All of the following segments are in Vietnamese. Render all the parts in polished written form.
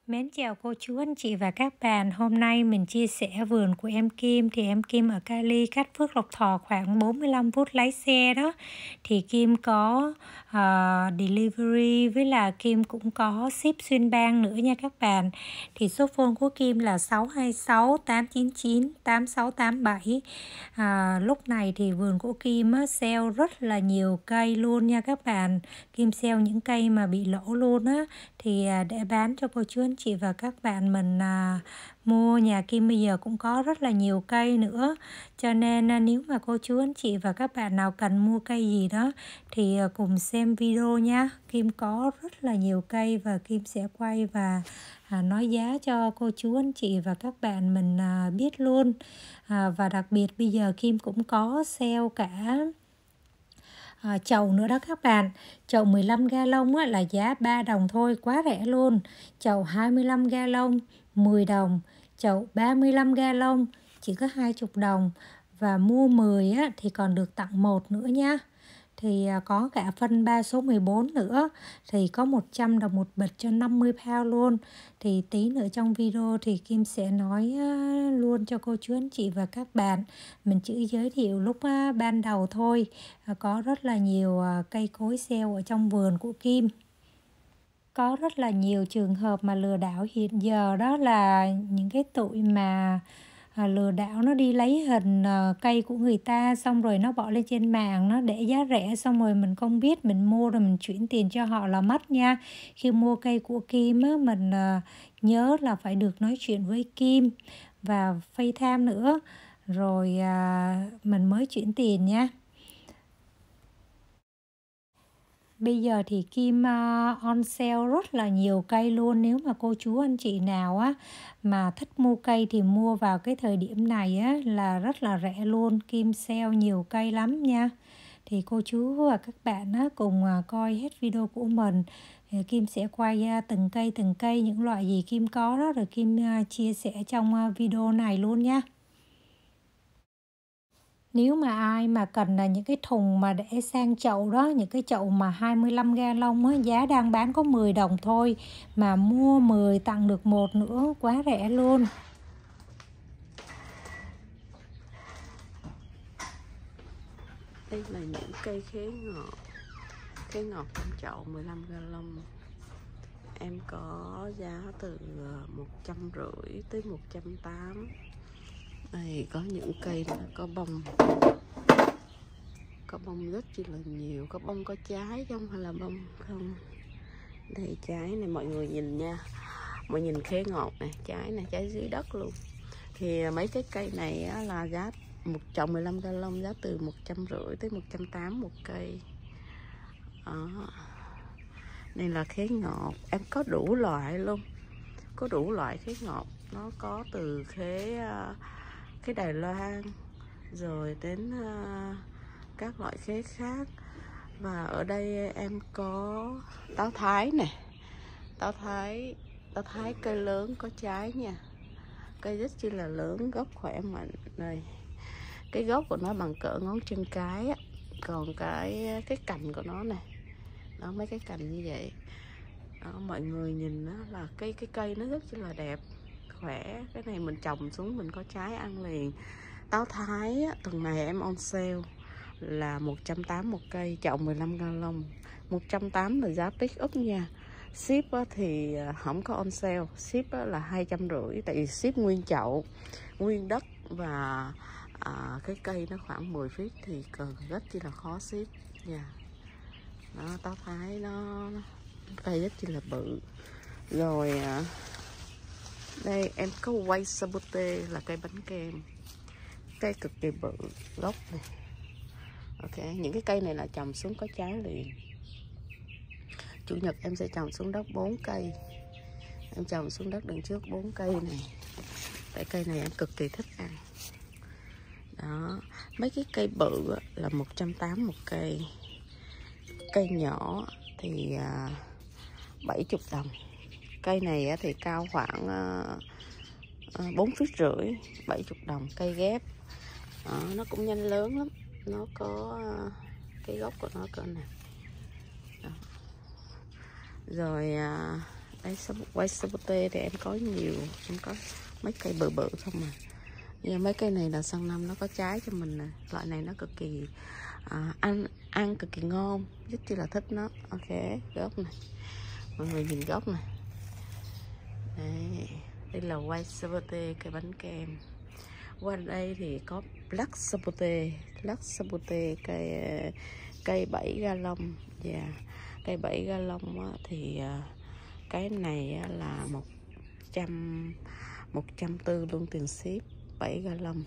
Mến chào cô chú anh chị và các bạn. Hôm nay mình chia sẻ vườn của em Kim. Thì em Kim ở Cali, cách Phước Lộc Thọ khoảng 45 phút lái xe đó. Thì Kim có delivery với là Kim cũng có ship xuyên bang nữa nha các bạn. Thì số phone của Kim là 626 899 8687. Lúc này thì vườn của Kim sale rất là nhiều cây luôn nha các bạn. Kim sale những cây mà bị lỗ luôn á, thì để bán cho cô chú anh chị và các bạn mình mua. Nhà Kim bây giờ cũng có rất là nhiều cây nữa, cho nên nếu mà cô chú anh chị và các bạn nào cần mua cây gì đó thì cùng xem video nha. Kim có rất là nhiều cây và Kim sẽ quay và nói giá cho cô chú anh chị và các bạn mình biết luôn. Và đặc biệt bây giờ Kim cũng có sale cả chậu nữa đó các bạn. Chậu 15 gallon là giá 3 đồng thôi, quá rẻ luôn. Chậu 25 gallon 10 đồng. Chậu 35 gallon chỉ có 20 đồng. Và mua 10 thì còn được tặng 1 nữa nha. Thì có cả phân 3 số 14 nữa. Thì có 100 đồng một bịch cho 50 pound luôn. Thì tí nữa trong video thì Kim sẽ nói luôn cho cô chú anh chị và các bạn. Mình chỉ giới thiệu lúc ban đầu thôi. Có rất là nhiều cây cối sale ở trong vườn của Kim. Có rất là nhiều trường hợp mà lừa đảo hiện giờ, đó là những cái tụi mà lừa đảo nó đi lấy hình cây của người ta, xong rồi nó bỏ lên trên mạng, nó để giá rẻ, xong rồi mình không biết, mình mua rồi mình chuyển tiền cho họ là mất nha. Khi mua cây của Kim á, mình nhớ là phải được nói chuyện với Kim và FaceTime nữa, rồi mình mới chuyển tiền nha. Bây giờ thì Kim on sale rất là nhiều cây luôn. Nếu mà cô chú anh chị nào mà thích mua cây thì mua vào cái thời điểm này là rất là rẻ luôn. Kim sale nhiều cây lắm nha. Thì cô chú và các bạn cùng coi hết video của mình. Kim sẽ quay từng cây những loại gì Kim có đó, rồi Kim chia sẻ trong video này luôn nha. Nếu mà ai mà cần là những cái thùng mà để sang chậu đó, những cái chậu mà 25 gallon á, giá đang bán có 10 đồng thôi, mà mua 10 tặng được 1 nữa, quá rẻ luôn. Đây là những cây khế ngọt. Khế ngọt trong chậu 15 gallon. Em có giá từ 150 tới 180. Đây có những cây là có bông. Có bông rất chi là nhiều. Có bông có trái không hay là bông không? Đây trái này mọi người nhìn nha. Mọi nhìn khế ngọt này, trái dưới đất luôn. Thì mấy cái cây này là giá một chậu 15 gallon giá từ 150 tới 180 một cây. Đó. Đây là khế ngọt, em có đủ loại luôn. Có đủ loại khế ngọt. Nó có từ khế Đài Loan rồi đến các loại khế khác. Và ở đây em có táo Thái nè. Táo Thái cây lớn có trái nha. Cây rất chi là lớn, gốc khỏe mạnh. Đây, cái gốc của nó bằng cỡ ngón chân cái á. Còn cái cành của nó này, đó, mấy cái cành như vậy đó, mọi người nhìn đó là cái cây nó rất chi là đẹp, khỏe. Cái này mình trồng xuống mình có trái ăn liền. Táo Thái á, tuần này em on sale là 180 một cây, chậu 15 gallon. 180 là giá pick up nha. Ship thì không có on sale, ship là 250, tại vì ship nguyên chậu, nguyên đất. Và cái cây nó khoảng 10 feet thì cần rất chi là khó ship nha. Đó, táo Thái nó cây rất chi là bự. Rồi đây em có quay sabote là cây bánh kem, cây cực kỳ bự, gốc này. Ok, những cái cây này là trồng xuống có trái liền. Chủ nhật em sẽ trồng xuống đất 4 cây. Em trồng xuống đất đằng trước 4 cây này. Tại cây này em cực kỳ thích ăn. Đó, mấy cái cây bự là 180 một cây. Cây nhỏ thì 70 đồng. Cây này thì cao khoảng 4 feet rưỡi, 70 đồng. Cây ghép. Đó, nó cũng nhanh lớn lắm. Nó có cái gốc của nó cỡ này. Đó. Rồi Đây white sapote thì em có nhiều, em có mấy cây bự bự không à. Nhưng mấy cây này là sang năm nó có trái cho mình nè. Loại này nó cực kỳ ăn cực kỳ ngon, rất chi là thích nó. Ok, gốc này, mọi người nhìn gốc này. Đây là white sapote, cây bánh kem. Qua đây thì có black sapote, cây 7 gallon. Và cây 7 gallon thì cái này là 140 luôn tiền ship, 7 gallon.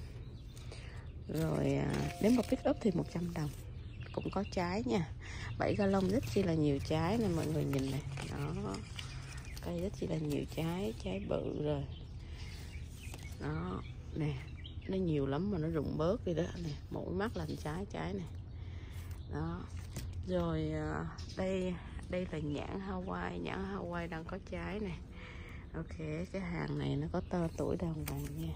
Rồi nếu mà pick up thì 100 đồng. Cũng có trái nha. 7 gallon rất chi là nhiều trái nè mọi người nhìn này. Đó. Cây rất chi là nhiều trái, trái bự rồi. Đó, nè, nó nhiều lắm mà nó rụng bớt đi đó nè, mỗi mắt làm trái này. Đó. Rồi đây là nhãn Hawaii đang có trái nè. Ok, cái hàng này nó có tuổi đàng hoàng nha.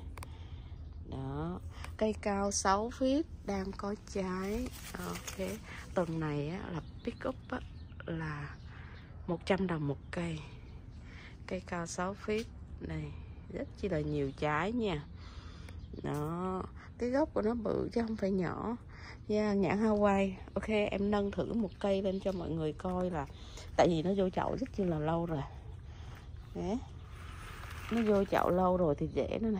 Đó, cây cao 6 feet đang có trái. Ok, tuần này là pick up là 100 đồng một cây. Cây cao 6 feet này rất chi là nhiều trái nha. Đó, cái gốc của nó bự chứ không phải nhỏ. Nhãn Hawaii. Ok, em nâng thử một cây lên cho mọi người coi, là tại vì nó vô chậu rất chi là lâu rồi. Đấy. Nó vô chậu lâu rồi thì rễ nó nè.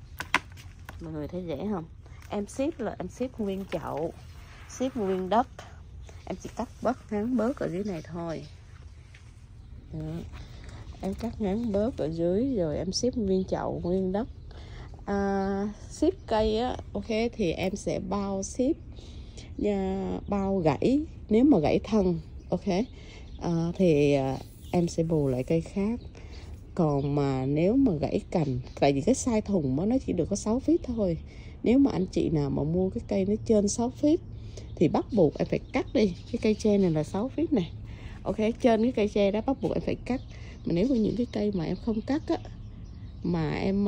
Mọi người thấy rễ không? Em ship nguyên chậu, ship nguyên đất. Em chỉ cắt ngắn bớt ở dưới này thôi. Đó. Em cắt ngắn bớt ở dưới rồi em ship nguyên chậu, nguyên đất. Ship cây á, ok thì em sẽ bao ship bao gãy. Nếu mà gãy thân, ok thì em sẽ bù lại cây khác. Còn mà nếu mà gãy cành, tại vì cái size thùng nó chỉ được có 6 feet thôi. Nếu mà anh chị nào mà mua cái cây nó trên 6 feet thì bắt buộc em phải cắt đi. Cái cây tre này là 6 feet này. Ok, trên cái cây tre đó bắt buộc em phải cắt. Mà nếu có những cái cây mà em không cắt á, mà em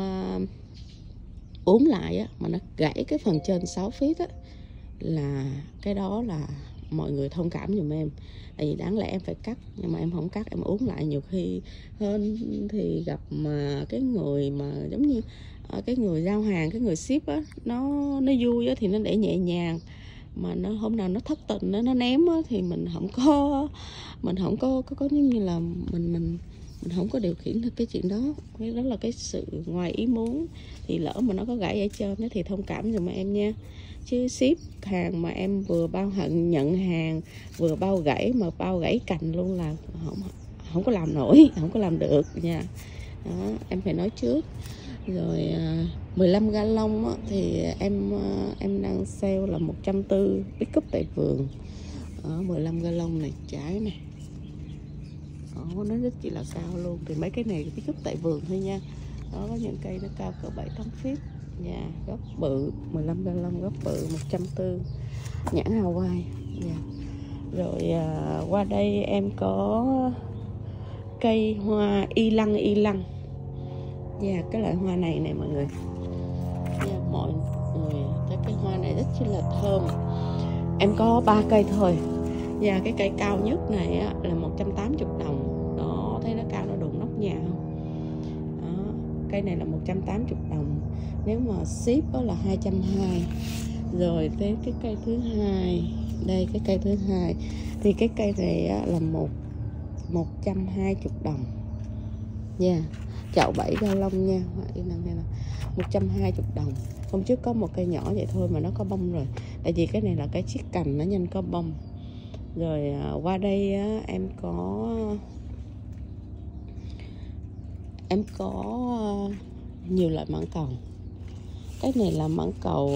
uốn lại á, mà nó gãy cái phần trên 6 feet á, là cái đó là mọi người thông cảm giùm em. Tại vì đáng lẽ em phải cắt, nhưng mà em không cắt, em uốn lại. Nhiều khi hơn thì gặp mà cái người mà giống như cái người giao hàng, cái người ship á, nó vui á thì nó để nhẹ nhàng. Mà nó hôm nào nó thất tình nó ném á, thì mình không có giống như là mình không có điều khiển được cái chuyện đó. Cái đó là cái sự ngoài ý muốn. Thì lỡ mà nó có gãy ở trên đó thì thông cảm giùm em nha. Chứ ship hàng mà em vừa bao nhận hàng, vừa bao gãy, mà bao gãy cành luôn là không có làm nổi, không có làm được nha. Đó, em phải nói trước. Rồi 15 gallon á, thì em đang sale là 140 pick up tại vườn. 15 gallon này trái này. Nó rất chỉ là cao luôn. Thì mấy cái này pick up tại vườn thôi nha. Đó, có những cây nó cao cỡ 7-8 feet nha. Gốc bự, 15 gallon gốc bự, 140. Nhãn Hawaii nha. Rồi qua đây em có cây hoa y lăng. Dạ, cái loại hoa này nè mọi người. Dạ, mọi người thấy cái hoa này rất chi là thơm. Em có 3 cây thôi. Dạ, cái cây cao nhất này á, là 180 đồng. Đó, thấy nó cao nó đụng nóc nhà không? Đó, cây này là 180 đồng. Nếu mà ship đó là 220. Rồi tới cái cây thứ hai. Đây, cái cây thứ hai. Thì cái cây này á, là 120 đồng. Dạ, chậu 7 gallon nha. 120 đồng. Hôm trước có một cây nhỏ vậy thôi mà nó có bông rồi. Tại vì cái này là cái chiếc cành nó nhanh có bông. Rồi qua đây á, em có nhiều loại mãng cầu. Cái này là mãng cầu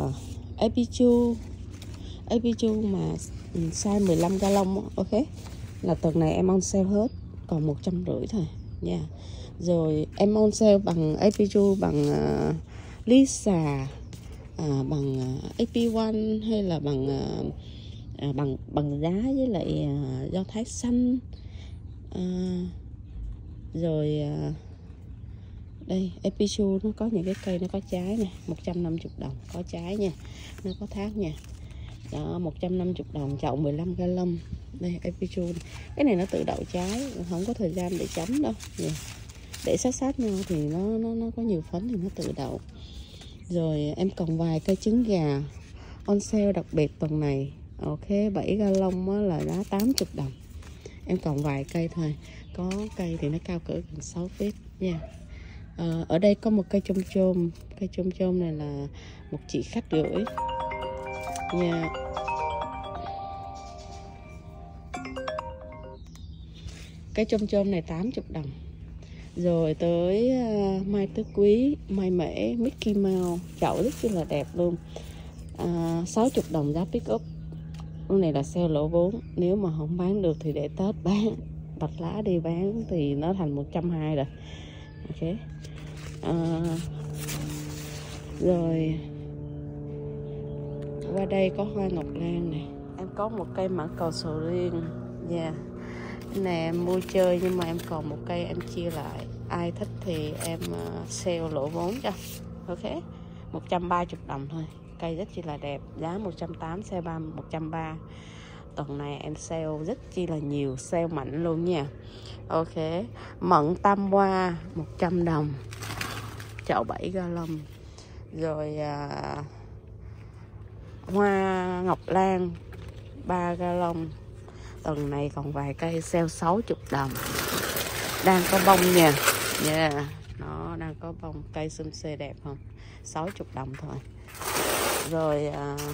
Epichu mà size 15 gallon. Ok, là tuần này em on sale hết, còn 150 thôi nha. Rồi em on sale bằng Epichu, bằng Lisa, bằng AP1 hay là bằng giá với lại do thái xanh. Rồi đây Epichu nó có những cái cây nó có trái nè, 150 đồng có trái nha, nó có thác nha. Đó, 150 đồng, chậu 15 gallon. Đây Epichu này. Cái này nó tự đậu trái, không có thời gian để chấm đâu. Để sát nhau thì nó có nhiều phấn thì nó tự đậu. Rồi em còn vài cây trứng gà on sale đặc biệt tuần này. Ok, 7 gallon là giá 80 đồng. Em còn vài cây thôi. Có cây thì nó cao cỡ gần 6 feet nha. Ở đây có một cây chôm chôm. Cây chôm chôm này là một chị khách gửi nha. Cái chôm chôm này 80 đồng. Rồi tới mai tứ quý, mai mễ, Mickey Mouse, chậu rất là đẹp luôn. 60 đồng giá pick up. Lúc này là sale lỗ vốn. Nếu mà không bán được thì để Tết bán. Bạch lá đi bán thì nó thành 120 rồi. Ok. Rồi qua đây có hoa ngọc lan này. Em có một cây mãng cầu sầu riêng. Dạ. Cái này em mua chơi nhưng mà em còn một cây em chia lại. Ai thích thì em sale lỗ vốn cho. Ok. 130 đồng thôi. Cây rất chi là đẹp. Giá 180, sale 130. Tuần này em sale rất chi là nhiều. Sale mạnh luôn nha. Ok. Mận tam hoa 100 đồng. Chậu 7 gallon. Rồi hoa ngọc lan 3 gallon. Tuần này còn vài cây sale 60 đồng. Đang có bông nha. Yeah. Nó đang có bông. Cây xum xê đẹp không? 60 đồng thôi. Rồi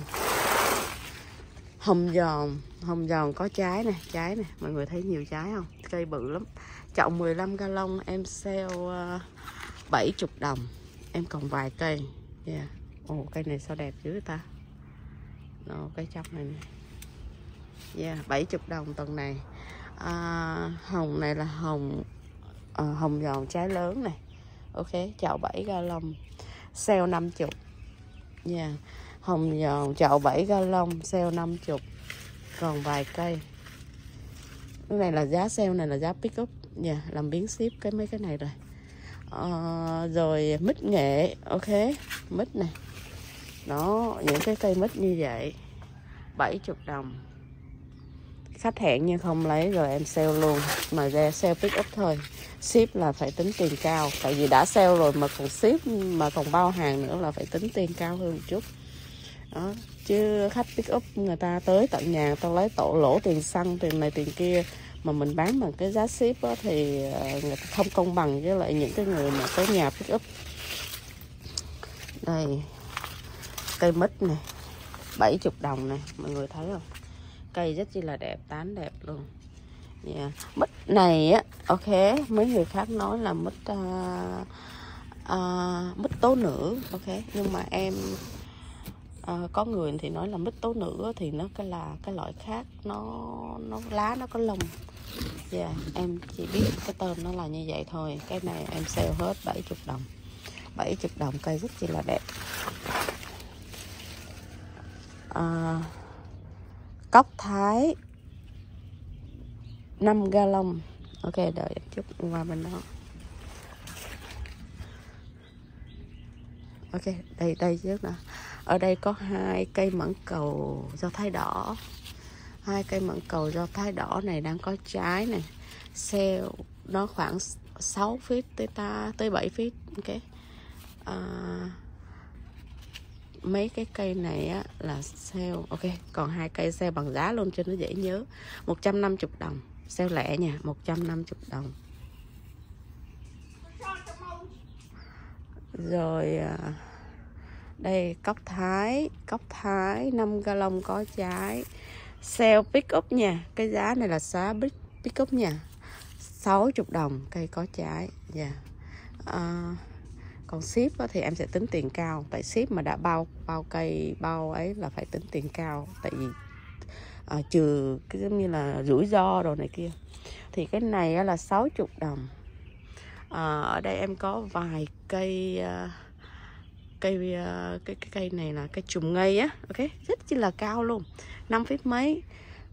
hồng giòn có trái này. Trái này. Mọi người thấy nhiều trái không? Cây bự lắm. Chậu 15 gallon em sale 70 đồng. Em còn vài cây. Yeah. Ồ, cây này sao đẹp dữ ta. Cây chọc này nè. Yeah, 70 đồng tuần này. Hồng này là hồng giòn trái lớn này. Ok, chậu 7 gallon sale 50. Yeah. Hồng giòn chậu 7 gallon sale 50. Còn vài cây. Cái này là giá sale, này là giá pick up. Yeah, làm biến ship mấy cái này rồi. Rồi mít nghệ. Ok, mít này. Đó, những cái cây mít như vậy 70 đồng. Khách hẹn nhưng không lấy rồi em sale luôn. Mà ra sale pick up thôi. Ship là phải tính tiền cao. Tại vì đã sale rồi mà còn ship, mà còn bao hàng nữa là phải tính tiền cao hơn một chút. Đó. Chứ khách pick up người ta tới tận nhà, tao lấy lỗ tiền xăng, tiền này tiền kia. Mà mình bán bằng cái giá ship đó, thì người ta không công bằng với lại những cái người mà tới nhà pick up. Đây. Cây mít này 70 đồng này. Mọi người thấy không? Cây rất chi là đẹp, tán đẹp luôn. Yeah. Mít này á, ok, mấy người khác nói là mít mít tố nữ, ok, nhưng mà em có người thì nói là mít tố nữ thì nó cái loại khác, nó lá nó có lông. Yeah, em chỉ biết cái tên nó là như vậy thôi. Cái này em sale hết 70 đồng. 70 đồng, cây rất chi là đẹp. Cóc Thái 5 gallon. Ok, đợi em chút qua bên đó. Ok, đây trước nè. Ở đây có 2 cây mãng cầu do thái đỏ. 2 cây mãng cầu do thái đỏ này đang có trái này. Sale nó khoảng 6 feet tới 7 feet. Ok. Mấy cái cây này á là sale. Ok, còn 2 cây sale bằng giá luôn cho nó dễ nhớ. 150 đồng. Sale lẻ nha, 150 đồng. Rồi đây cóc Thái 5 gallon có trái. Sale pick up nha. Cái giá này là giá pick up nha. 60 đồng cây có trái. Yeah. Còn ship thì em sẽ tính tiền cao. Tại ship mà đã bao cây bao ấy là phải tính tiền cao. Tại vì trừ cái giống như là rủi ro rồi này kia. Thì cái này là 60 đồng. Ở đây em có vài cây cây này là cây trùm ngây á. Ok, rất chi là cao luôn. 5 feet mấy.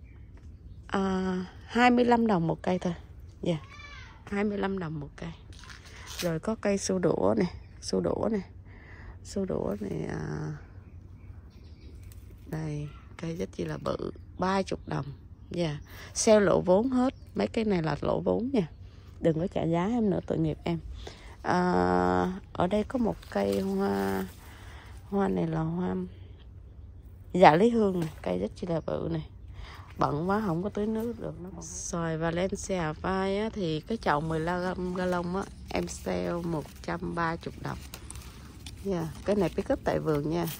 25 đồng một cây thôi. Yeah, 25 đồng một cây. Rồi có cây xu đũa này. Xu đũa này đây, cây rất chi là bự, 30 đồng. Sale lộ vốn hết, mấy cái này là lộ vốn nha, đừng có trả giá em nữa, tội nghiệp em. Ở đây có một cây hoa này là hoa dạ lý hương này, cây rất chi là bự này, bận quá không có tưới nước được. Xoài Valencia vai á, thì cái chậu 15 gallon á em sale 130 đồng. Cái này pick up tại vườn nha.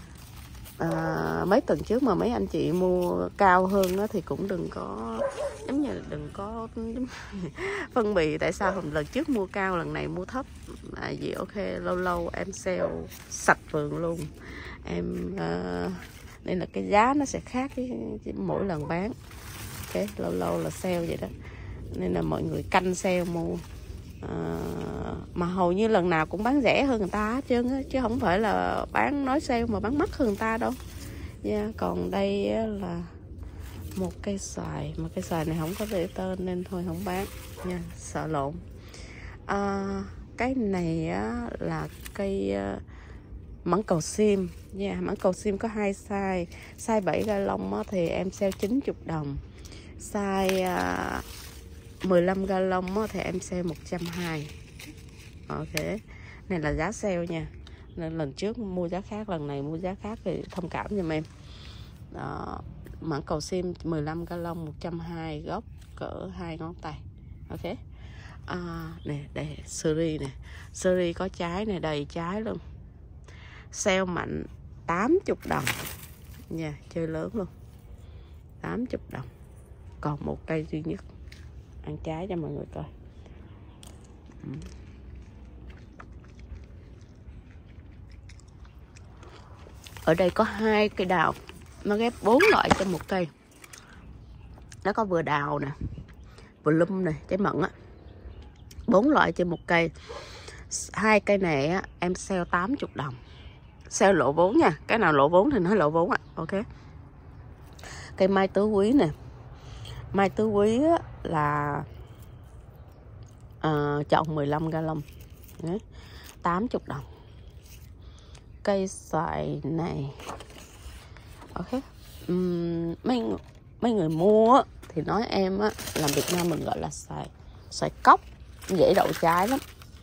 Mấy tuần trước mà mấy anh chị mua cao hơn á, thì cũng đừng có giống như đừng có phân bì tại sao lần trước mua cao lần này mua thấp. Vì ok, lâu lâu em sale sạch vườn luôn em, nên là cái giá nó sẽ khác cái mỗi lần bán. Lâu lâu là sale vậy đó, nên là mọi người canh sale mua. Mà hầu như lần nào cũng bán rẻ hơn người ta hết trơn á, chứ không phải là bán nói sale mà bán mắc hơn người ta đâu. Còn đây là một cây xoài, mà cây xoài này không có để tên nên thôi không bán nha, sợ lộn. Cái này á, là cây mãng cầu sim. Mãng cầu sim có 2 size. Size 7 gallon á, thì em sale 90 đồng. Size 15 gallon á, thì em sale 120. Ok, này là giá sale nha, nên lần trước mua giá khác, lần này mua giá khác thì thông cảm giùm em. Mãng cầu sim 15 gallon 120, gốc cỡ 2 ngón tay. Ok. Nè, đây seri nè, seri có trái này, đầy trái luôn. Sale mạnh 80 đồng nha, chơi lớn luôn, 80 đồng. Còn một cây duy nhất, ăn trái cho mọi người coi. Ở đây có 2 cây đào, nó ghép 4 loại trong một cây. Nó có vừa đào nè, vừa lum nè, trái mận á, 4 loại trên một cây. 2 cây này á, em sale 80 đồng. Sale lộ vốn nha, cái nào lộ vốn thì nói lộ vốn ạ. Ok. Cây mai tứ quý nè, mai tứ quý á, là chậu 15 gallon, 80 đồng. Cây xoài này ok. Mấy người mua á, thì nói em á, làm Việt Nam mình gọi là xoài cốc, dễ đậu trái lắm.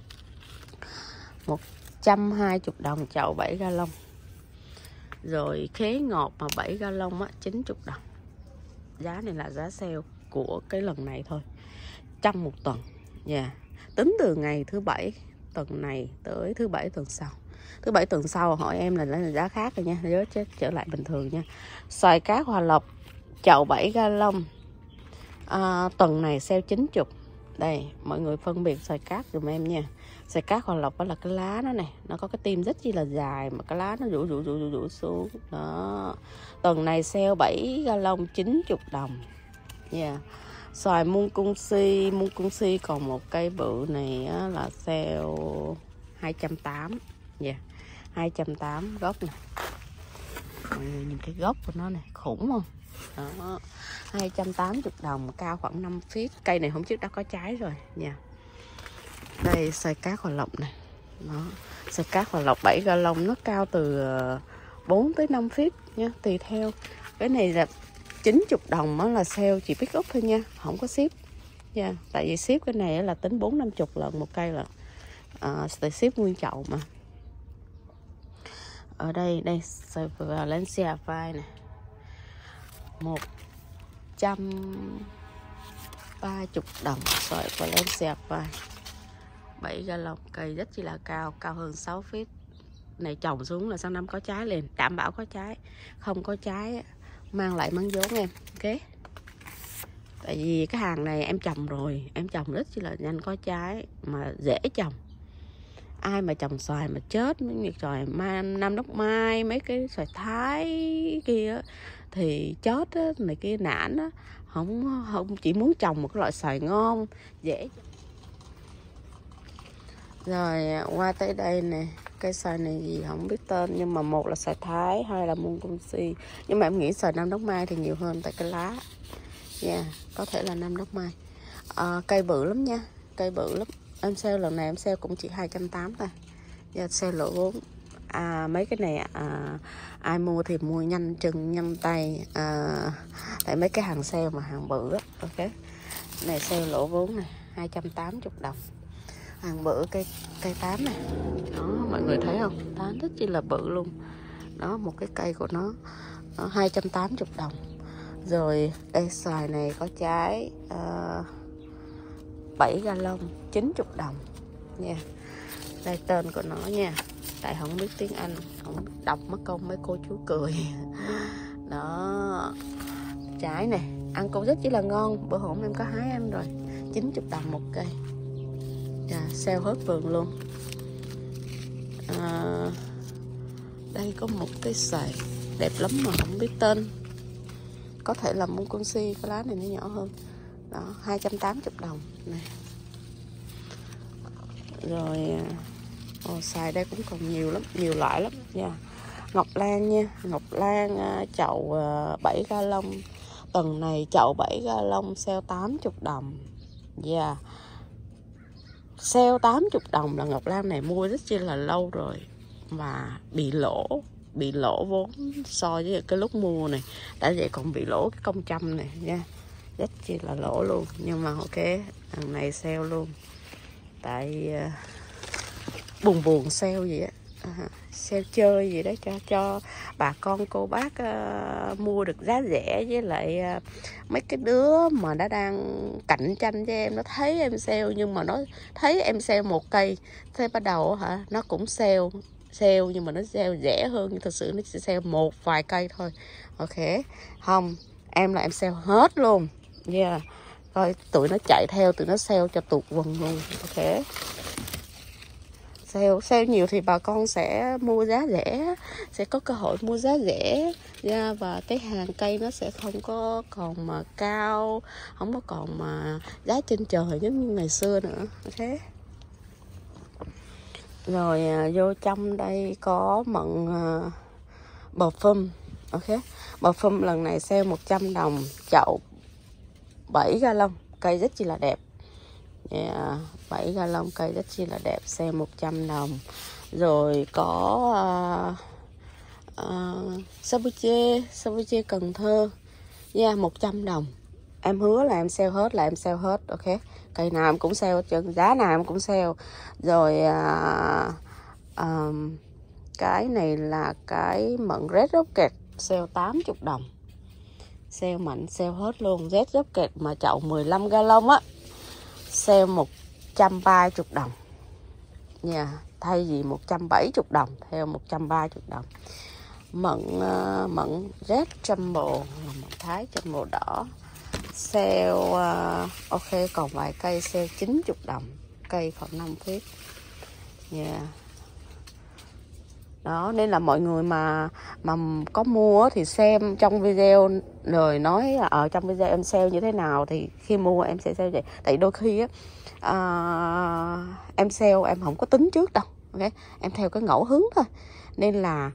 120 đồng chậu 7 gallon. Rồi khế ngọt mà 7 gallon á 90 đồng. Giá này là giá sale của cái lần này thôi, trong một tuần nha. Tính từ ngày thứ 7 tuần này tới thứ 7 tuần sau. Thứ 7 tuần sau hỏi em là giá khác rồi nha, nhớ trở lại bình thường nha. Xoài cát Hòa Lộc chậu 7 gallon, tuần này sale 90. Đây, mọi người phân biệt xoài cát dùm em nha. Xoài cát Hòa Lộc đó là cái lá nó này, nó có cái tim rất chi là dài mà cái lá nó rủ xuống. Đó. Tuần này sale 7 gallon 90 đồng. Xoài muôn cung si còn một cây bự này á, là sale 280. 280 gốc này. Mọi người nhìn cái gốc của nó này, khủng không? Đó. 280 đồng, cao khoảng 5 feet. Cây này hôm trước đã có trái rồi nha. Đây xoài cát Hòa Lộc này. Đó. Xoài cát Hòa Lộc 7 gallon nó cao từ 4 tới 5 feet nha, tùy theo. Cái này là 90 đồng đó là sale chỉ pick up thôi nha, không có ship nha. Tại vì ship cái này là tính 4-50 lần một cây, là ship nguyên chậu mà. Ở đây xoài Valencia vai này 130 đồng. Xoài Valencia vai 7 gallon, cây rất chỉ là cao, cao hơn 6 feet. Này trồng xuống là sang năm có trái liền, đảm bảo có trái. Không có trái mang lại mắng vốn em. Ok. Tại vì cái hàng này em trồng rồi, em trồng rất chỉ là nhanh có trái mà dễ trồng. Ai mà trồng xoài mà chết, mấy như xoài Nam Đốc Mai, mấy cái xoài Thái kia thì chết á, này kia nản á, không chỉ muốn trồng một cái loại xoài ngon dễ. Rồi qua tới đây nè, cây xoài này gì không biết tên, nhưng mà một là xoài Thái, hai là muôn cung si. Nhưng mà em nghĩ xoài Nam Đốc Mai thì nhiều hơn tại cái lá. Có thể là Nam Đốc Mai. Cây bự lắm nha, cây bự lắm. Em sale lần này em sale cũng chỉ 280 thôi. Sale lộ vốn. mấy cái này ai mua thì mua nhanh chân nhanh tay, tại mấy cái hàng sale mà hàng bự á. Ok, này sale lỗ vốn này 280 đồng. Hàng bự cây tán này đó, mọi người thấy không, tán rất chi là bự luôn đó. Một cái cây của nó 280 đồng. Rồi đây xoài này có trái 7 gallon 90 đồng nha. Đây tên của nó nha, tại không biết tiếng Anh, không đọc mất công mấy cô chú cười đó. Trái này ăn cũng rất chỉ là ngon, bữa hổm em có hái em rồi, 90 đồng một cây. Sale hết vườn luôn. Đây có một cái xoài đẹp lắm mà không biết tên, có thể là Monconsi, cái lá này nó nhỏ hơn đó, 280 đồng này. Rồi xoài đây cũng còn nhiều lắm, nhiều loại lắm nha. Ngọc Lan nha, Ngọc Lan chậu 7 gallon. Tuần này chậu 7 gallon sale 80 đồng. Sale 80 đồng là Ngọc Lan này mua rất chi là lâu rồi mà bị lỗ vốn so với cái lúc mua này. Đã vậy còn bị lỗ cái công chăm này nha, rất chi là lỗ luôn. Nhưng mà ok, thằng này sale luôn, tại buồn sale gì á, sale chơi gì đó cho bà con cô bác mua được giá rẻ. Với lại mấy cái đứa mà nó đang cạnh tranh với em, nó thấy em sale nhưng mà nó thấy em sale một cây, thế bắt đầu nó cũng sale nhưng mà nó sale rẻ hơn, nhưng thật sự nó chỉ sale một vài cây thôi. Ok, không, em là em sale hết luôn. Coi tụi nó chạy theo, tụi nó sale cho tuột quần luôn. Ok, sale nhiều thì bà con sẽ mua giá rẻ, sẽ có cơ hội mua giá rẻ và cái hàng cây nó sẽ không có còn mà cao, không có còn mà giá trên trời giống như ngày xưa nữa. Ok, rồi vô trong đây có mận perfume. Ok, perfume lần này sale 100 đồng, chậu 7 gallon, cây rất chi là đẹp. 7 gallon cây rất chi là đẹp, sale 100 đồng. Rồi có Sabuche Cần Thơ 100 đồng. Em hứa là em sale hết, ok. Cây nào em cũng sale hết trơn, giá nào em cũng sale. Rồi cái này là cái mận Red Rocket, sale 80 đồng. Sale mạnh, sale hết luôn. Red Rocket mà chậu 15 gallon á, sale 130 đồng nha, thay vì 170 đồng, theo 130 đồng. Mận Red Jumbo là mận Thái Jumbo đỏ, sale ok, còn vài cây sale 90 đồng, cây khoảng 5 feet nha. Đó, nên là mọi người mà có mua thì xem trong video rồi nói là ở trong video em sale như thế nào, thì khi mua em sẽ sale vậy. Tại đôi khi á em sale em không có tính trước đâu, ok, em theo cái ngẫu hứng thôi. Nên là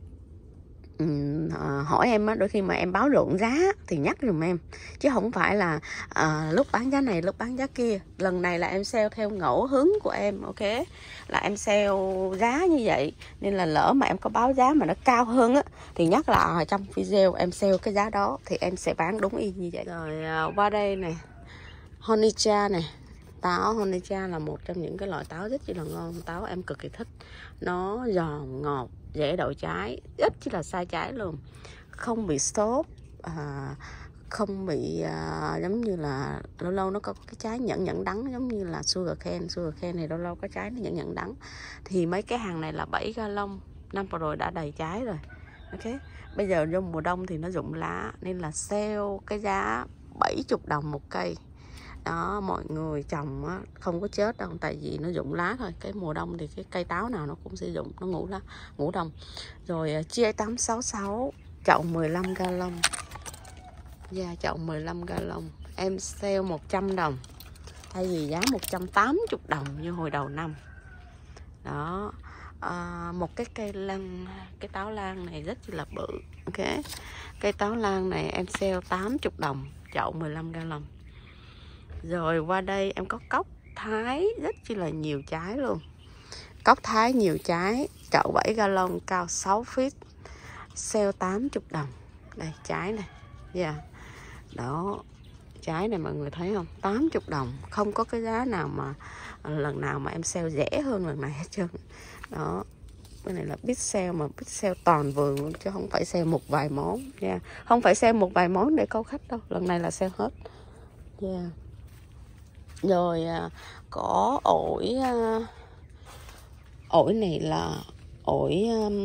hỏi em á, đôi khi mà em báo lượng giá thì nhắc giùm em, chứ không phải là lúc bán giá này lúc bán giá kia. Lần này là em sale theo ngẫu hứng của em, ok, là em sale giá như vậy. Nên là lỡ mà em có báo giá mà nó cao hơn á thì nhắc là trong video em sale cái giá đó thì em sẽ bán đúng y như vậy. Rồi qua đây nè, Honeycha này, táo Honeycha là một trong những cái loại táo rất là ngon. Táo em cực kỳ thích, nó giòn ngọt, dễ đậu trái, ít chỉ là sai trái luôn, không bị xốp, không bị giống như là lâu lâu nó có cái trái nhẫn đắng giống như là sugar cane này lâu lâu có trái nó nhẫn đắng. Thì mấy cái hàng này là 7 gallon, năm vừa rồi đã đầy trái rồi. Ok, bây giờ vô mùa đông thì nó rụng lá nên là sale cái giá 70 đồng một cây. Đó, mọi người trồng á, không có chết đâu, tại vì nó rụng lá thôi. Cái mùa đông thì cái cây táo nào nó cũng sẽ rụng, nó ngủ đông. Rồi chia 866 chậu 15 gallon. Chậu 15 gallon em sale 100 đồng thay vì giá 180 đồng như hồi đầu năm. Đó, một cái cây lan, cái táo lan này rất là bự. Ok, cây táo lan này em sale 80 đồng, chậu 15 gallon. Rồi qua đây em có cốc Thái rất chi là nhiều trái luôn. Cóc Thái nhiều trái, chậu 7 gallon cao 6 feet, sale 80 đồng. Đây trái này. Yeah. Đó. Trái này mọi người thấy không? 80 đồng. Không có cái giá nào mà lần nào mà em sale rẻ hơn lần này hết trơn. Đó. Cái này là big sale, mà big sale toàn vườn luôn, chứ không phải sale một vài món nha. Không phải sale một vài món để câu khách đâu. Lần này là sale hết. Yeah. Rồi có ổi. Ổi này là ổi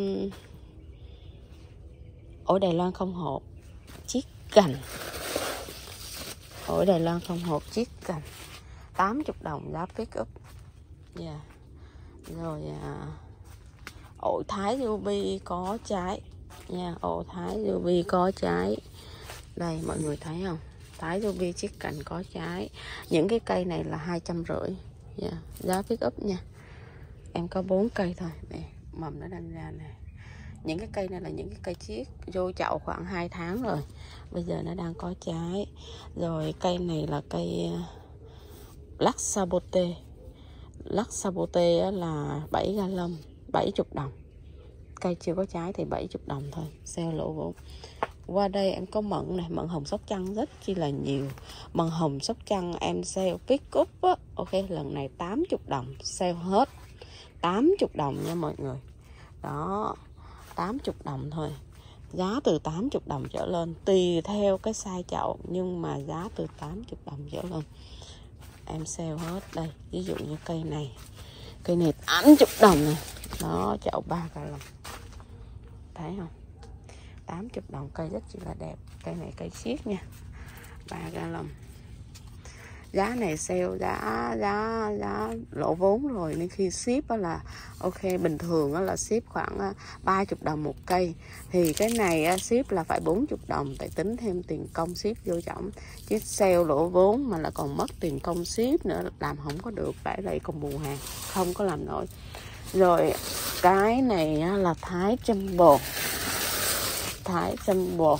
Đài Loan không hột, chiết cành. Ổi Đài Loan không hột chiết cành 80 đồng giá pick up. Yeah. Rồi ổi Thái Ruby có trái nha. Ổi Thái Ruby có trái. Đây mọi người thấy không? Thái Ruby chiết cành có trái. Những cái cây này là 250. Yeah. Giá pick up nha. Em có 4 cây thôi. Nè, mầm nó đang ra nè. Những cái cây này là những cái cây chiết vô chậu khoảng 2 tháng rồi. Bây giờ nó đang có trái. Rồi cây này là cây Lắc Sabote. Lắc Sabote là 7 gallon 70 đồng. Cây chưa có trái thì 70 đồng thôi. Sale lỗ vốn. Qua đây em có mận này, mận hồng Sóc Trăng rất chi là nhiều. Mận hồng Sóc Trăng em sale pick up á. Ok, lần này 80 đồng. Sale hết 80 đồng nha mọi người. Đó, 80 đồng thôi. Giá từ 80 đồng trở lên. Tùy theo cái size chậu, nhưng mà giá từ 80 đồng trở lên. Em sale hết. Đây, ví dụ như cây này. Cây này 80 đồng nè. Đó, chậu 3 gallon. Thấy không? 80 đồng, cây rất chỉ là đẹp. Cây này cây siết nha. 3 gallon. Giá này sale giá lỗ vốn rồi, nên khi ship đó là ok. Bình thường đó là ship khoảng 30 đồng một cây, thì cái này ship là phải 40 đồng, tại tính thêm tiền công ship vô trọng. Chứ sale lỗ vốn mà là còn mất tiền công ship nữa, làm không có được, phải lại còn bù hàng, không có làm nổi. Rồi cái này là Thái Jumbo. Thái Jumbo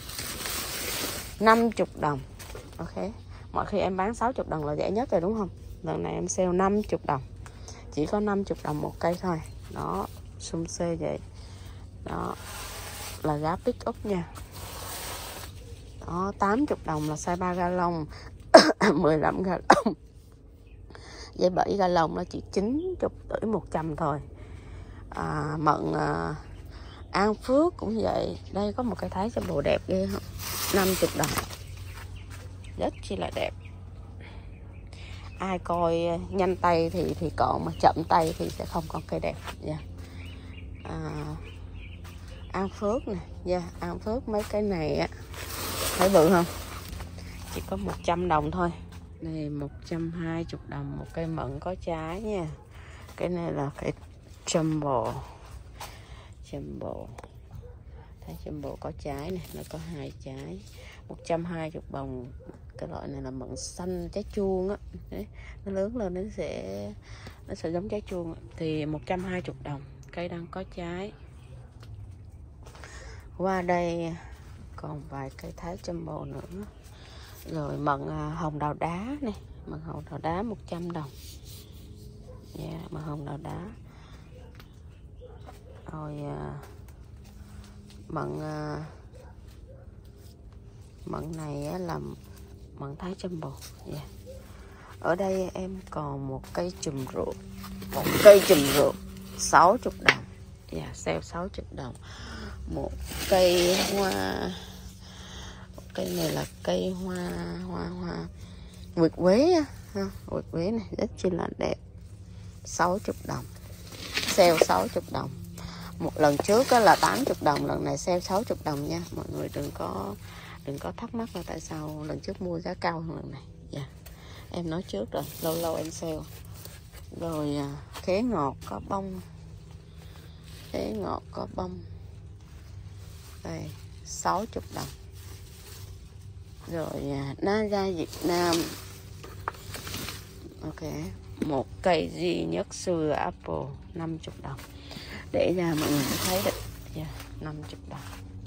50 đồng. Ok. Mọi khi em bán 60 đồng là rẻ nhất rồi đúng không? Lần này em sale 50 đồng. Chỉ có 50 đồng một cây thôi. Đó, sum xê vậy. Đó là giá pick up nha. Đó, 80 đồng là size 3 gallon 15 gallon. Với 7 gallon là chỉ 90 tới 100 thôi. Mận An Phước cũng vậy. Đây có một cây Thái Jumbo đẹp ghê không? 50 đồng. Rất chi là đẹp. Ai coi nhanh tay thì còn, mà chậm tay thì sẽ không còn cây đẹp. Yeah. An Phước nè. Yeah, An Phước mấy cái này á, thấy bự không? Chỉ có 100 đồng thôi. Này 120 đồng một cây mận có trái nha. Cái này là cái Jumbo. Jumbo. Thấy Jumbo có trái nè, nó có 2 trái. 120 đồng. Cái loại này là mận xanh trái chuông á. Đấy, nó lớn lên nó sẽ giống trái chuông á. Thì 120 đồng. Cây đang có trái. Qua đây còn vài cây Thái Jumbo nữa. Rồi mận hồng đào đá này. Mận hồng đào đá 100 đồng. Yeah, mận hồng đào đá. Rồi mận này là mận Thái Jumbo. Yeah. Ở đây em còn một cây chùm rượu. Một cây chùm rượu 60 đồng. Yeah, sale 60 đồng. Một cây hoa. Cây này là cây hoa nguyệt quế ha. Nguyệt quế này rất chi là đẹp. 60 đồng. Sale 60 đồng. Một lần trước là 80 đồng, lần này sale 60 đồng nha. Mọi người đừng có thắc mắc là tại sao lần trước mua giá cao hơn lần này. Yeah. Em nói trước rồi, lâu lâu em sale. Rồi khế ngọt có bông. Khế ngọt có bông. Đây, 60 đồng. Rồi Naga Việt Nam. Ok, một cây duy nhất xưa Apple 50 đồng. Để ra mọi người thấy được. Yeah, 50 đồng.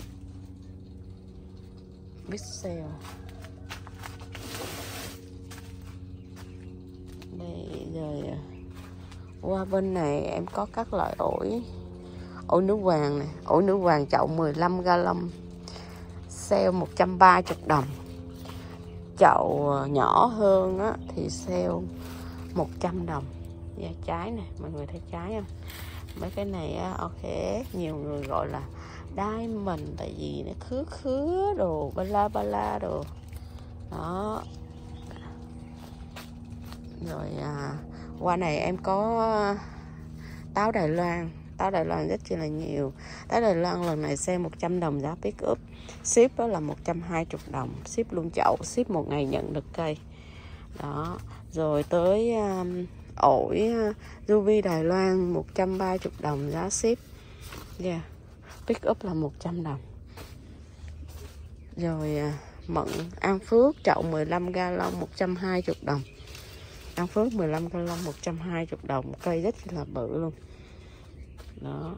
Big sale. Đây rồi Qua bên này em có các loại ổi. Ổi nữ hoàng này, ổi nữ hoàng chậu 15 gallon, sale 130 đồng. Chậu nhỏ hơn á, thì sale 100 đồng. Và trái này, mọi người thấy trái không? Mấy cái này á, ok, nhiều người gọi là diamond tại vì nó khứa đồ, ba la đồ. Đó. Rồi qua này em có táo Đài Loan. Táo Đài Loan rất là nhiều. Táo Đài Loan lần này xe 100 đồng giá pick up. Ship đó là 120 đồng. Ship luôn chậu, ship một ngày nhận được cây. Đó. Rồi tới ổi ruby Đài Loan 130 đồng giá ship. Yeah. Pick up là 100 đồng. Rồi mận An Phước chậu 15 gallon 120 đồng. An Phước 15 gallon 120 đồng. Cây rất là bự luôn. Đó.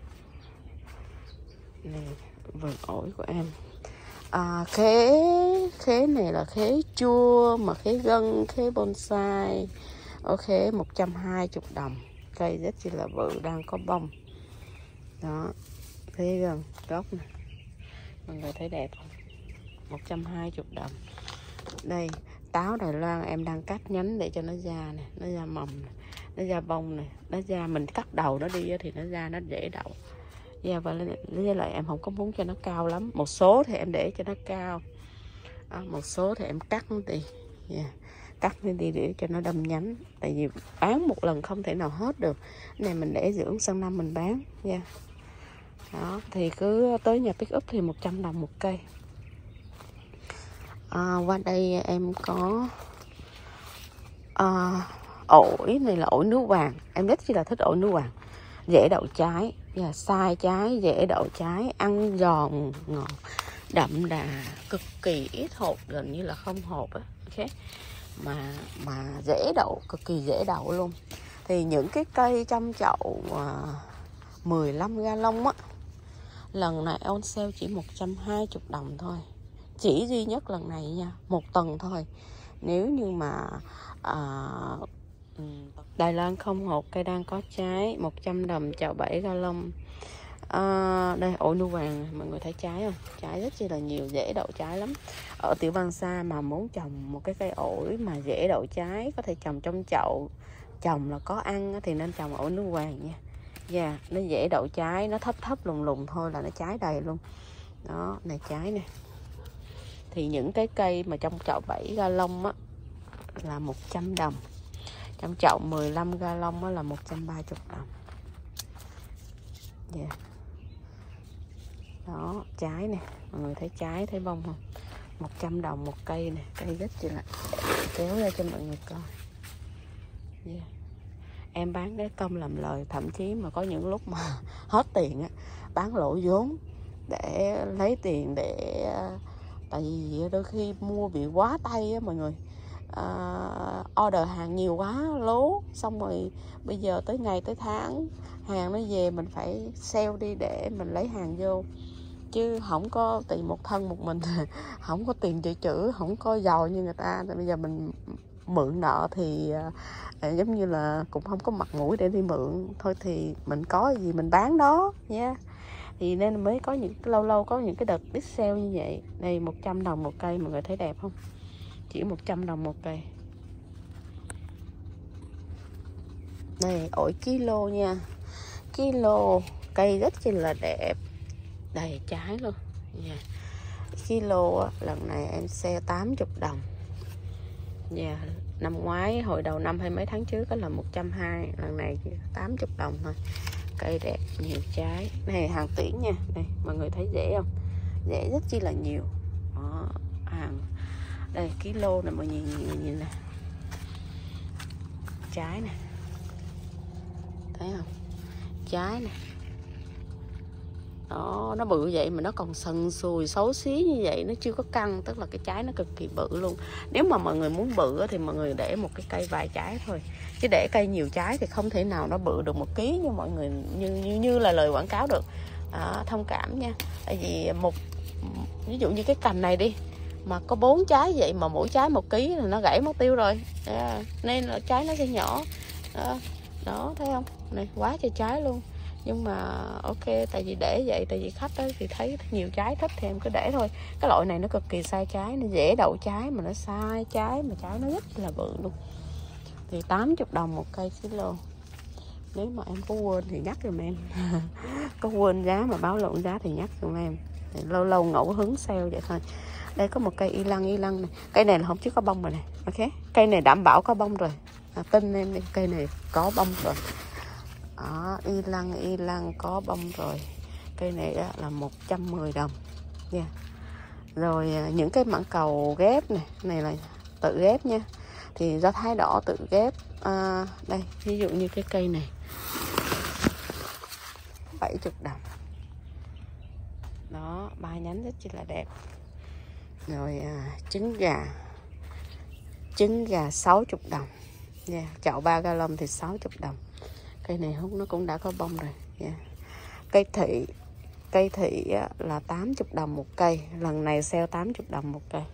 Này, vườn ổi của em. Khế này là khế chua, mà khế gân, khế bonsai. Ok, 120 đồng. Cây rất là bự, đang có bông. Đó. Khế gân, gốc này. Mọi người thấy đẹp không? 120 đồng. Đây, táo Đài Loan em đang cắt nhánh để cho nó ra nè, nó ra mầm này, nó ra bông này, nó ra, mình cắt đầu nó đi thì nó ra, nó dễ đậu. Và với lại em không có muốn cho nó cao lắm. Một số thì em để cho nó cao, một số thì em cắt nó đi. Cắt nó đi để cho nó đâm nhánh. Tại vì bán một lần không thể nào hết được. Cái này mình để dưỡng sang năm mình bán. Đó, thì cứ tới nhà pick up thì 100 đồng một cây. Qua đây em có ổi này là ổi nước vàng. Em rất là thích ổi nước vàng. Dễ đậu trái, và sai trái, dễ đậu trái, ăn giòn ngọt, đậm đà, cực kỳ ít hột, gần như là không hột á. Okay. Mà dễ đậu, cực kỳ dễ đậu luôn. Thì những cái cây trong chậu 15 gallon á, lần này on sale chỉ 120 đồng thôi. Chỉ duy nhất lần này nha, một tuần thôi. Nếu như mà Đài Loan không hột, cây đang có trái, 100 đồng chậu 7 gallon. Đây ổi nu vàng, mọi người thấy trái không? Trái rất là nhiều, dễ đậu trái lắm. Ở Tiểu Bang Sa mà muốn trồng một cái cây ổi mà dễ đậu trái, có thể trồng trong chậu, trồng là có ăn thì nên trồng ổi nu vàng nha. Nó dễ đậu trái, nó thấp lùng thôi là nó trái đầy luôn. Đó, này trái nè. Thì những cái cây mà trong chậu 7 gallon á là 100 đồng. Trong chậu 15 gallon á là 130 đồng. Đó, trái nè, mọi người thấy trái, thấy bông không? 100 đồng một cây nè, cây rất là kéo ra cho mọi người coi. Em bán cái công làm lời, thậm chí mà có những lúc mà hết tiền á, bán lỗ vốn để lấy tiền để tại vì đôi khi mua bị quá tay á mọi người. Order hàng nhiều quá lố, xong rồi bây giờ tới ngày tới tháng hàng nó về mình phải sale đi để mình lấy hàng vô, chứ không có tiền một thân một mình không có tiền dự trữ, không có giàu như người ta. Bây giờ mình mượn nợ thì giống như là cũng không có mặt mũi để đi mượn thôi, thì mình có gì mình bán đó nha. Thì nên mới có những lâu lâu có những cái đợt big sale như vậy. Đây 100 đồng một cây, mọi người thấy đẹp không? Chỉ 100 đồng một cây. Đây ổi kilo nha, kilo, cây rất là đẹp, đầy trái luôn. Kilo lần này em sale 80 đồng. Năm ngoái hồi đầu năm hay mấy tháng trước đó là 120, lần này chỉ 80 đồng thôi. Cây đẹp, nhiều trái. Này hàng tiễn nha, đây mọi người thấy dễ không? Dễ rất chi là nhiều. Đó, hàng đây kilo này mọi người nhìn nè, trái nè, thấy không? Trái nè, đó, nó bự vậy mà nó còn sần sùi xấu xí như vậy, nó chưa có căng, tức là cái trái nó cực kỳ bự luôn. Nếu mà mọi người muốn bự thì mọi người để một cái cây vài trái thôi, chứ để cây nhiều trái thì không thể nào nó bự được 1 ký như mọi người như là lời quảng cáo được. Thông cảm nha, tại vì ví dụ như cái cành này đi mà có 4 trái vậy mà mỗi trái 1 ký là nó gãy mất tiêu rồi. Nên là trái nó sẽ nhỏ. Đó, thấy không? Này, quá trời trái luôn. Nhưng mà ok, tại vì để vậy, tại vì khách đó thì thấy nhiều trái thích thì em cứ để thôi. Cái loại này nó cực kỳ sai trái, nó dễ đậu trái mà nó sai trái, mà trái nó rất là bự luôn. Thì 80 đồng một cây kilo. Nếu mà em có quên thì nhắc giùm em. Có quên giá mà báo lộn giá thì nhắc giùm em. Thì lâu lâu ngẫu hứng sale vậy thôi. Đây có một cây y lăng này. Cây này là không chứ có bông rồi này. Ok, cây này đảm bảo có bông rồi. Tin em đi, cây này có bông rồi. Đó, y lăng có bông rồi. Cây này là 110 đồng nha. Yeah. Rồi những cái mãng cầu ghép này là tự ghép nha. Thì do thái đỏ tự ghép. Đây, ví dụ như cái cây này 70 đồng. Đó, 3 nhánh rất chi là đẹp. Rồi trứng gà 60 đồng. Yeah, chậu 3 gallon thì 60 đồng. Cây này nó cũng đã có bông rồi. Yeah. Cây thị là 80 đồng một cây. Lần này sale 80 đồng một cây.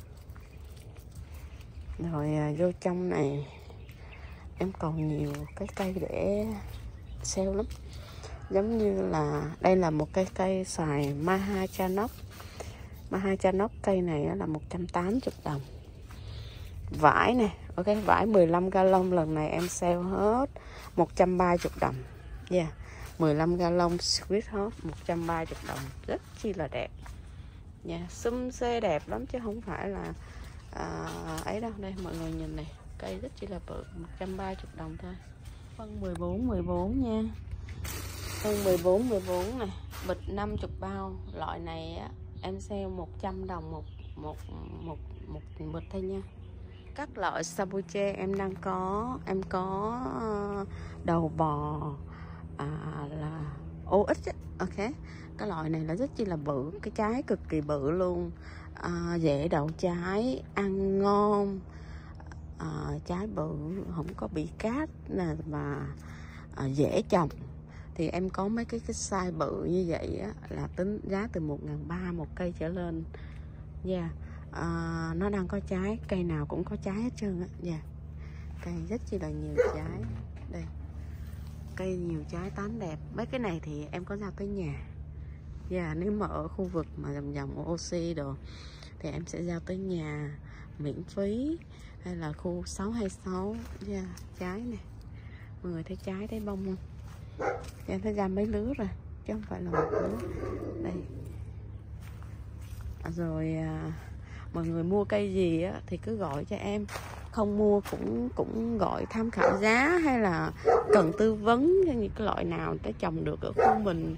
Rồi vô trong này em còn nhiều cái cây để sale lắm. Giống như là đây là một cây xoài Mahachanok. Mahachanok cây này là 180 đồng. Vải nè, ok, vải 15 gallon lần này em sale hết 130 đồng. Yeah, 15 gallon sweet hot 130 đồng, rất chi là đẹp. Nha, xum xê đẹp lắm chứ không phải là ấy đâu. Đây mọi người nhìn này, cây rất chi là bự, 130 đồng thôi. Phân 14 nha. Phân 14 này, bịch 50 bao. Loại này á em sale 100 đồng một bịch thôi nha. Các loại sabuche em đang có, em có đầu bò là OX, ok. Cái loại này là rất chi là bự, cái trái cực kỳ bự luôn, dễ đậu trái, ăn ngon, trái bự, không có bị cát nè, và dễ trồng. Thì em có mấy cái size bự như vậy á, là tính giá từ 1.300 một cây trở lên. Yeah. Nó đang có trái, cây nào cũng có trái hết trơn á. Yeah. Cây rất chi là nhiều trái. Đây, cây nhiều trái, tán đẹp. Mấy cái này thì em có giao tới nhà. Yeah, nếu mà ở khu vực mà vòng oxy đồ thì em sẽ giao tới nhà miễn phí, hay là khu 626. Yeah, trái này, mọi người thấy trái, thấy bông không? Em thấy ra mấy lứa rồi chứ không phải là một lứa. Đây. Rồi mọi người mua cây gì á, thì cứ gọi cho em, không mua cũng gọi tham khảo giá, hay là cần tư vấn cho những cái loại nào để trồng được ở khu mình,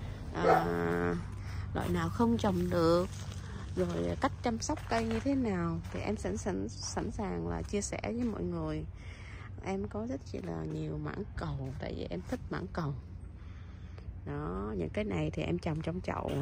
loại nào không trồng được, rồi cách chăm sóc cây như thế nào, thì em sẵn sàng là chia sẻ với mọi người. Em có rất chỉ là nhiều mãng cầu, tại vì em thích mãng cầu. Đó, những cái này thì em trồng trong chậu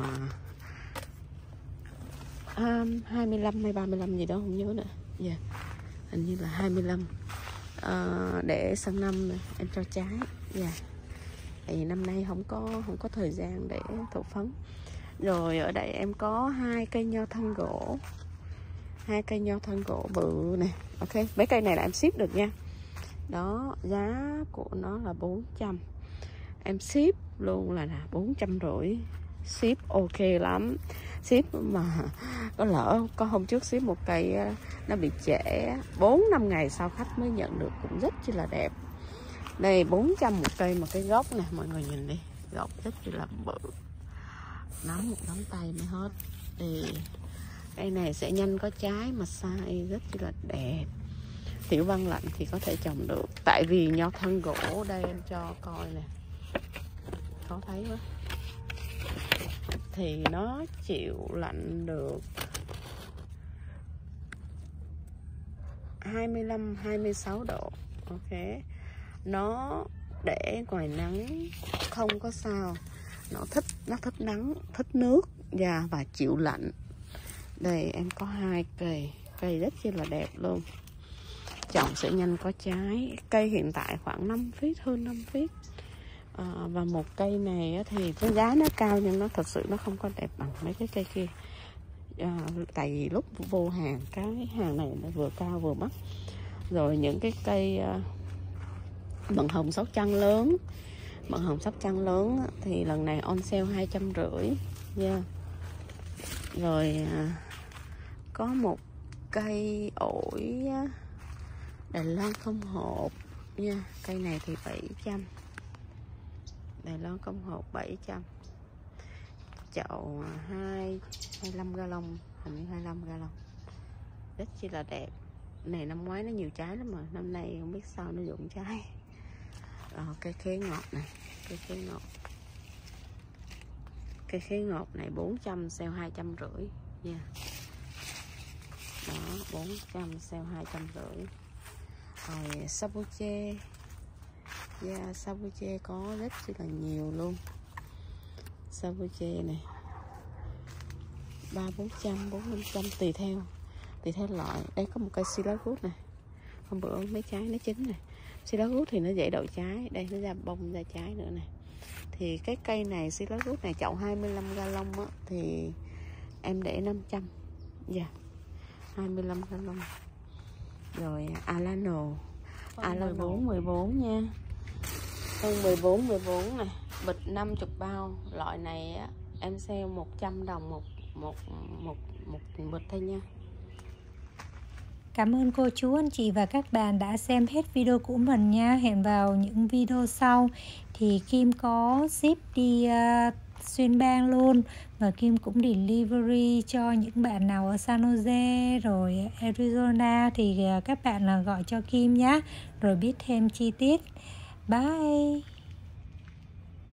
25 hay 35 gì đó không nhớ nữa. Yeah, hình như là 25. Để sang năm này, em cho trái. Yeah. Tại vì năm nay không có thời gian để thụ phấn. Rồi ở đây em có 2 cây nho thân gỗ. 2 cây nho thân gỗ bự nè. Ok, mấy cây này là em ship được nha. Đó, giá của nó là 400. Em ship luôn là 450. Ship ok lắm. Ship mà có lỡ có hôm trước ship một cây nó bị trễ, 4-5 ngày sau khách mới nhận được, cũng rất chi là đẹp. Đây 400 một cây, mà cái gốc nè mọi người nhìn đi, gốc rất chi là bự, nắm một nắm tay mới hết. Thì cây này sẽ nhanh có trái, mà size rất chi là đẹp. Tiểu băng lạnh thì có thể trồng được, tại vì nho thân gỗ đây em cho coi nè, khó thấy quá, thì nó chịu lạnh được 25-26 độ. Ok, nó để ngoài nắng không có sao, nó thích nắng, thích nước và chịu lạnh. Đây em có 2 cây rất chi là đẹp luôn, trồng sẽ nhanh có trái. Cây hiện tại khoảng 5 feet, hơn 5 feet. Và một cây này thì cái giá nó cao, nhưng nó thật sự nó không có đẹp bằng mấy cái cây kia. Tại vì lúc vô hàng, cái hàng này nó vừa cao vừa mắc. Rồi những cái cây Mận hồng Sóc Trăng lớn. Mận hồng Sóc Trăng lớn thì lần này on sale 250 nha. Rồi có một cây ổi Đài Loan không hộp nha. Cây này thì 700. Đài Loan không hộp 700. Chậu 25 gallon, hình như 25 gallon. Rất chi là đẹp. Này năm ngoái nó nhiều trái lắm mà, năm nay không biết sao nó rụng trái. Cây khế ngọt này, cây khế ngọt. Cây khế ngọt này 400, sale 250 nha. Đó, 400 sale 250. Rồi sabuche. Yeah, sabuche có rất là nhiều luôn. Sabuche này 300-400, 400 tùy theo loại. Đây có một cây Silagut này. Hôm bữa mấy trái nó chín này. Silagut thì nó dễ đậu trái. Đây nó ra bông ra trái nữa này. Thì cái cây này Silagut này chậu 25 gallon á, thì em để 500. Dạ. 25 gallon. Rồi Alano. Alano 14 nha. Con 14 này, bịch 50 bao. Loại này á em sale 100 đồng một bịch thôi nha. Cảm ơn cô chú, anh chị và các bạn đã xem hết video của mình nha. Hẹn vào những video sau thì Kim có ship đi xuyên bang luôn, và Kim cũng delivery cho những bạn nào ở San Jose rồi Arizona thì các bạn là gọi cho Kim nhé, rồi biết thêm chi tiết. Bye.